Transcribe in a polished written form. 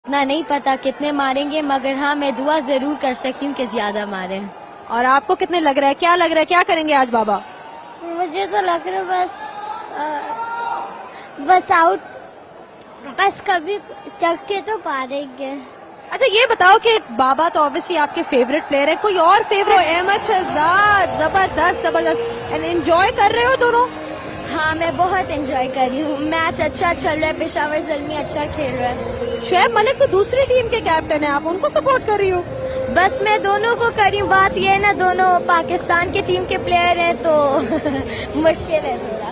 ना नहीं पता कितने मारेंगे, मगर हाँ मैं दुआ जरूर कर सकती हूँ कि ज्यादा मारे। और आपको कितने लग रहा है, क्या लग रहा है, क्या करेंगे आज बाबा? मुझे तो लग रहा है बस आउट, बस कभी चख के तो पारेंगे। अच्छा ये बताओ कि बाबा तो ऑब्वियसली आपके फेवरेट प्लेयर है, कोई और फेवरेट? अहमद शहजाद, जबरदस्त जबरदस्त। एंड एंजॉय कर रहे हो दोनों? हाँ मैं बहुत एंजॉय कर रही हूँ, मैच अच्छा चल रहा है, पेशावर ज़ल्मी अच्छा खेल रहा है। शुएब मलिक तो दूसरी टीम के कैप्टन है, आप उनको सपोर्ट कर रही हो? बस मैं दोनों को कर रही हूँ, बात ये है ना दोनों पाकिस्तान की टीम के प्लेयर हैं तो मुश्किल है थोड़ा।